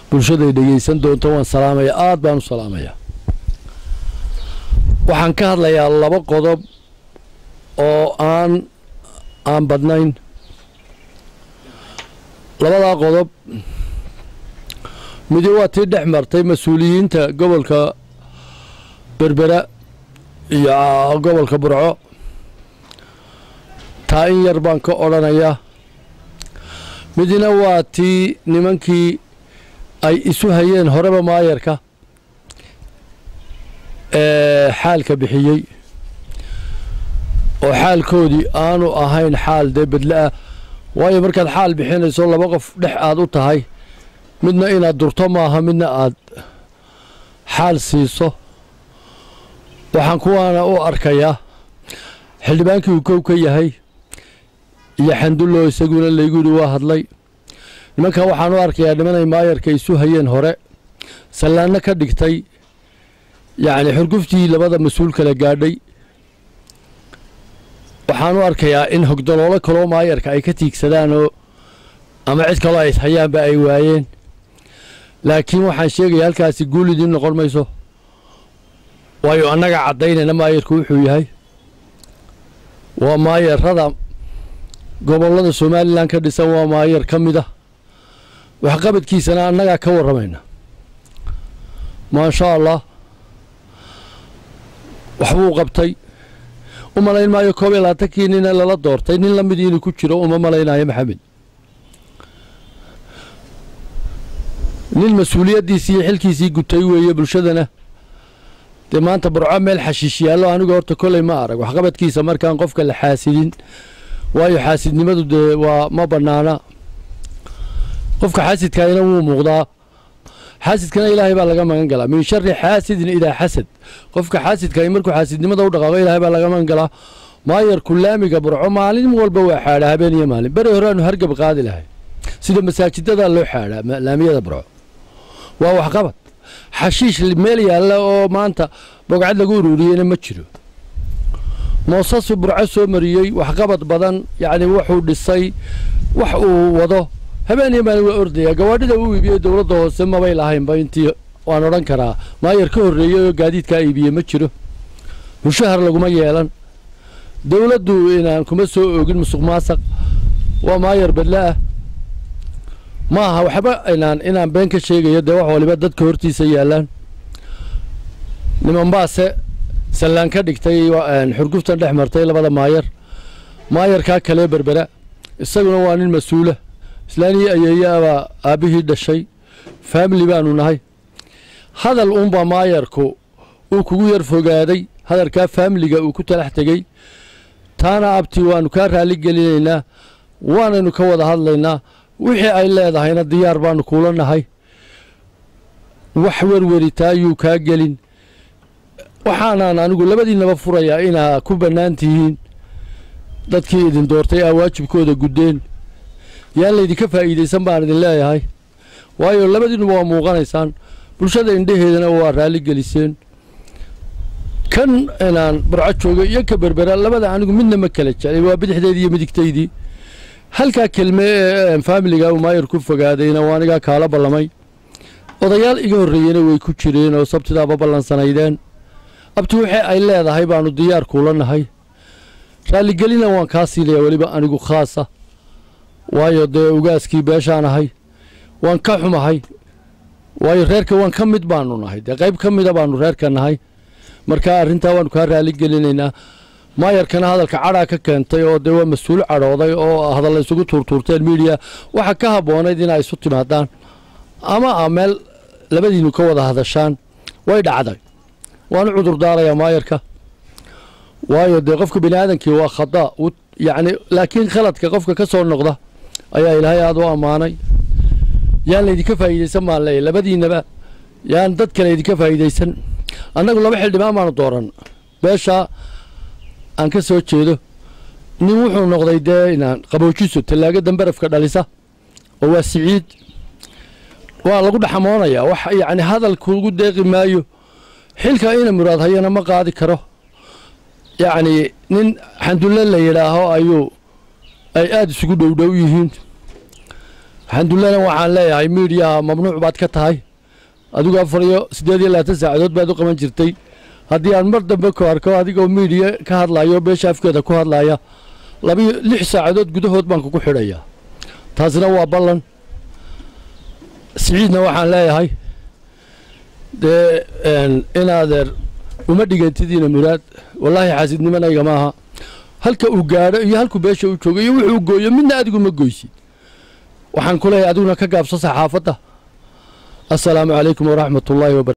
bulshada dhageysan doonto waan salaamaya aad baan u salaamaya waxaan ka hadlayaa laba qodob oo aan badnayn labada qodob mid waa tii dhex martay mas'uuliyiinta gobolka Berbera iyo gobolka Burco taa in yar baan ka oranayaa midina waa tii nimankii ay isu hayeen horeba maayarka xaalka bixiyay oo xaalkoodii aanu ahayn xaal bedla waayo markaad xaal bixinayso laba qof dhex aad u tahay midna inaad durto maaha midna aad xaal siiso waxaan kuwaana u arkayaa xildhibaankii uu kow ka yahay iyo xandullo isaguna leeyguuri waa hadlay nimanka waxaan u arkayaa nimanay maayarka isu hayeen hore salaana ka dhigtay يعني xurguftii labada mas'uul kala gaadhay waxaan u arkayaa in hogdoloolo kale maayarka ay ka tiigsadaan oo ama cid kale ay hayaan ba ay waayeen laakiin waxaan sheegay halkaasi guul idin noqon mayso waayo annaga cadaynayna maayarku wuxuu yahay waa maayarada gobolada Soomaaliland ka dhisan waa maayar kamid ah wax qabadkiisana annaga ka waramayna ma sha Allah waxbuu qabtay umalayn maayo koob iyo labaatankii nin lala doortay nin la mid inuu ku jiro uma malaynayo maxamed nin mas'uuliyadiisii iyo xilkiisii gutay weeye bulshadana de maanta Burco meel xashiish yaalo anigu horta kulay ma arag wax qabadkiisa markaan qofka la xaasidin waayo xaasidnimadu de waa ma banaana qofka xaasidka ina wuu muuqdaa xaasidkana ilaahay baa laga magan galaa min sharri xaasidin ila xasad qofka xaasidka ay markuu xaasidnimada u dhaqaaqo ilaahay baa laga magan galaa maayar kulaamiga Burco maalin walba waa xaadha habeen iyo maalin bari horaanu hargab qaadi lahay sida masaajidada loo xaadha laamiyada Burco waa wax qabad xashiish meel yaala oo maanta bogcad lagu ururiyay ma jiro moosas Burco soo mariyay wax qabad badan yaani wuxuu dhisay wax uu wado habeen iyo maalin waa ordaya gawaadhida uu iibiyay dawladda hoose ma bay lahayn ba intii waan oran karaa maayar ka horeeyay oo gaadiidka iibiyay ma jiro mushahar laguma yeelan dawladdu inaan kuma soo oogin musuqmaasuq waa maayar badlaa ma aha waxba inaan been ka sheegayo de wax waliba dadka hortiisa yaalaan niman baase salaan ka dhigtay xurguftan dhex martay labada maayarka kale Berbera isaguna waa nin mas'uul islaani ayayaaba aabihii dhashay family baanu nahay hadal ba maayarku uu kugu yar fogaaday hadalka family-ga uu ku talax tagay taana abti waanu ka raali gelinaynaa waanaynu ka wada hadlaynaa wixii ay leedahayna diyaar baanu kula nahay wax werweritaayuu ka gelin waxaan anigu labadiinaba furayaa inaa ku banaantihiin dadkii idin doortay waajibkooda gudeen yaan leedii ka faa'iideysan baan idin leeyahay waayo labadiinu waa muuqanaysaan bulshada indhaheedana waa raali geliseen kan inaan Burco joogo iyo ka Berbera labada anigu midna ma kala jeclay waa bidixdeedii iyo midigteedii halka kelme family-ga uu maayar ku fogaadayna waa aniga kala ballamay odayaal iga horeeyeen way ku jireen oo sabtida ballansanayeen abti wixii ay leedahay baanu diyaar kula nahay raali gelina waan ka siilay waliba anigu khaasa waayo de ugaaskii beeshaanahay waan ka xumahay waayo reerka waan ka mid baanu nahay de qayb ka mid baanu reerka nahay marka arinta waan ka raali gelinaynaa maayarkana hadalka cadha ka keentay oo de waa mas'uul cadhooday oo hadal isugu turturteen media waxa ka haboonayd in ay isu timaadaan ama amel labadiinu ka wada hadashaan way dhacday waan cudur daaraya maayarka waayo de qofka bini'aadankii waa khata yani laakiin khaladka qofka ka soo noqda ayaa ilaahay aad u amaanay yaan leedii ka faa'iideysan ma leeyahay labadiinaba yaan dad kale idin ka faa'iideysan annagu laba xildhibaan baan dooran beesha aan ka soo jeedo nin wuxuu noqday de inaan qaboojiso talaaga dambarafka dhalisa oo waa Siciid waa lagu dhaxmoonaya wax yani hadalku ugu deeqi maayo xilka ina muraad hayana ma qaadi karo yani nin xandulle la yiraaho ayuu ay aad isugu dhowdhow yihiin الحمد لله waxaan leeyahay media mamnuuc baad ka tahay adigu 48 saacadood baad u qaban jirtay haddii aan mar dambe ku arko adigoo media ka hadlayo beesha afkeeda ku hadlaya 6 saacadood gudahood baan ku xidhayaa taasina waa ballan siciidna waxaan leeyahay in adeer uma dhigantidiina muraad wallahi xaasidnimanayga maaha halka uu gaaro iyo halku beesha uu joogo iyo wuxuu gooyo midna adigu ma gooysid waxaan ku leeyahay adiguna ka gaabso saxaafadda assalaamu calaykum waraxmatullaahi wabarakatuh